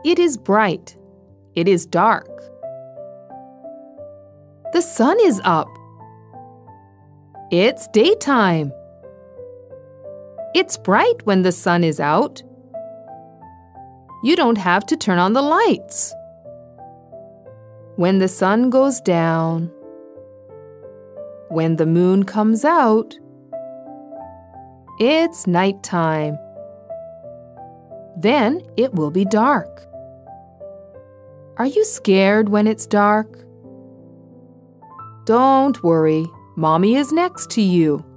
It is bright. It is dark. The sun is up. It's daytime. It's bright when the sun is out. You don't have to turn on the lights. When the sun goes down, when the moon comes out, it's nighttime. Then it will be dark. Are you scared when it's dark? Don't worry, Mommy is next to you.